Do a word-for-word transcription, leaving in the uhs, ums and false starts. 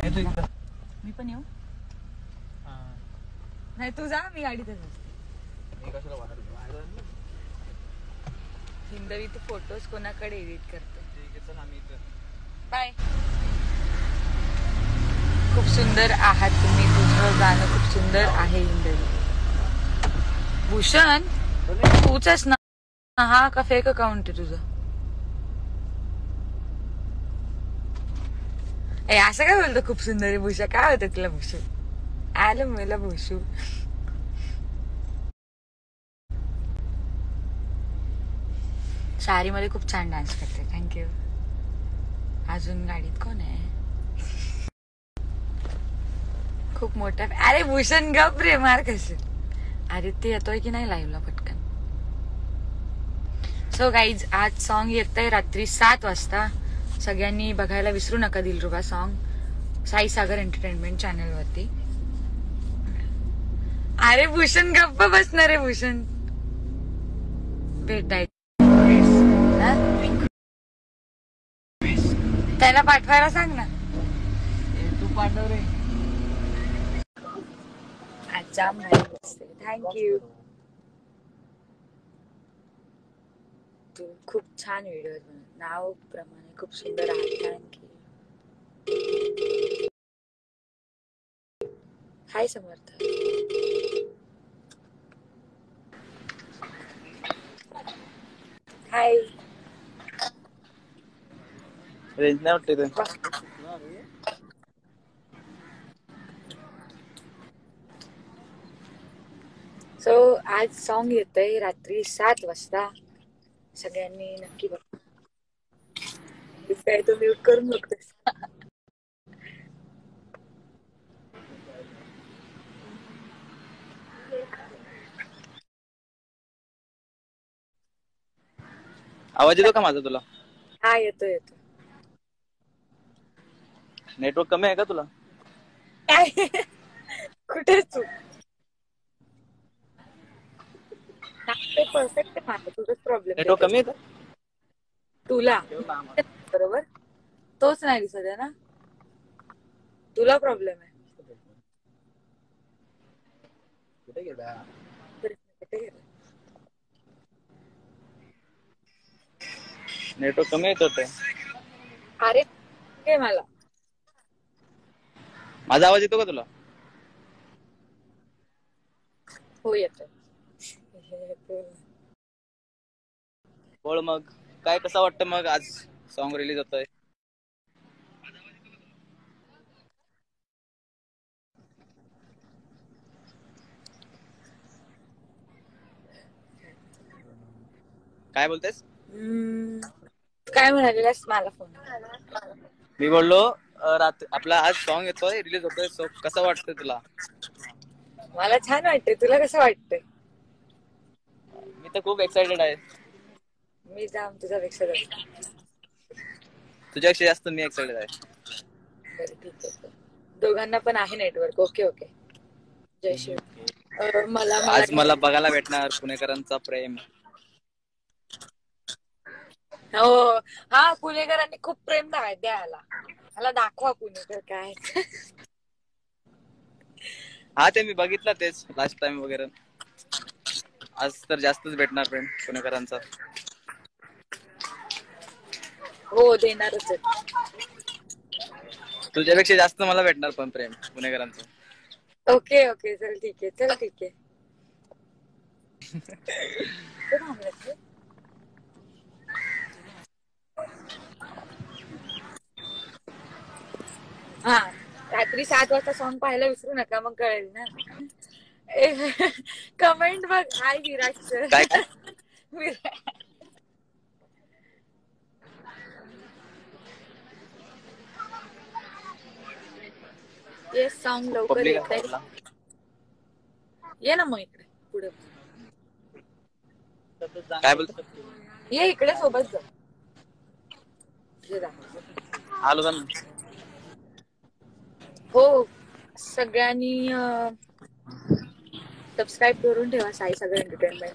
मी पण येऊ. नाही तू जा, मी गाडीतच असते. हिंदवी तू फोटोज कोणाकडे एडिट करते? बाय. खूप सुंदर आहात तुम्ही, तुझं गाणं खूप सुंदर आहे हिंदवी. भूषण तूच ना, हा का फेक अकाउंट आहे तुझं? ए असं काय बोलतो खूप सुंदर आहे भूषा? काय होतं तुला भूषू? आलं मला भूषू. साडी मध्ये खूप छान डान्स करते, थँक्यू. अजून गाडीत कोण आहे? खूप मोठा. अरे भूषण गप रे, मार कसे. अरे ते येतोय की नाही लाईव्हला पटकन. सो गाईज, आज सॉन्ग येतंय रात्री सात वाजता. सगळ्यांनी बघायला विसरू नका Dilruba song Sai Sagar entertainment channel वरती. अरे भूषण गप्प बसणार आहे भूषण. भेटायचं त्याला पाठवायला सांग ना. तू पाठव रे. अच्छा थँक्यू. तू खूप छान व्हिडिओ नाव प्रमाणे खूप सुंदर आहे. थँक्यू. हाय समर्थ. हाय. रेंज नाही वाटते ते. सो आज सॉन्ग येतंय रात्री सात वाजता. सगळ्यांनी नक्की बघा. काय तो म्यूट करून बघतोस? आवाज येतो का माझा तुला? हा येतो येतो. नेटवर्क कमी आहे का तुला? कुठे तू? परफेक्ट आहे, तुझाच प्रॉब्लेम नेटवर्क कमी आहे का तुला. बरोबर तोच नाही दिसत आहे ना, तुला प्रॉब्लेम आहे. कुठे गेला? नेटवर्क कमी येत होते. अरे हे मला माझा आवाज येतो का तुला? हो येतोय. बोल मग, काय कसं वाटतं मग आज सॉन्ग रिलीज होतोय? काय बोलतेस? काय म्हणालेस मला फोन? मी बोललो रात्री आपला आज सॉन्ग येतोय, रिलीज होतोय, सो कसं वाटतंय तुला? मला छान वाटतंय. तुला कसं वाटतंय? मी तर खूप एक्साइटेड आहे. मी जाम तुझ्यापेक्षा जास्त. तुझ्यापेक्षा जास्त मी एक्साइटेड आहे. बरं ठीक आहे. दोघांना पण आहे नेटवर्क. Okay okay. जय शिव. मला आज मला बघायला भेटणार पुणेकरांचा प्रेम. हो हा, पुणेकरांनी खूप प्रेम द्यायला. मला दाखवा पुणेकर काय. हा ते मी बघितलं तेच लास्ट टाइम वगैरे. आज तर जास्तच भेटणार प्रेम पुणेकरांचा. हो देणारच आहे. तुझ्यापेक्षा जास्त मला भेटणार पण प्रेम पुणेकरांचं. ओके ओके चल ठीक आहे. चल ठीक आहे. हा रात्री सात वाजता सॉन्ग पाहायला विसरू नका, मग कळेल ना. कमेंट बघ. Hi Virat sir. काय काय ये सॉन्ग लवकर पब्लिक येत आहे. ये ना मग इकडे पुढे. काय बोलतो? ये इकडे सोबत जा. आलो ना. हो सगळ्यांनी सबस्क्राईब करून ठेवा साई सागर एंटरटेनमेंट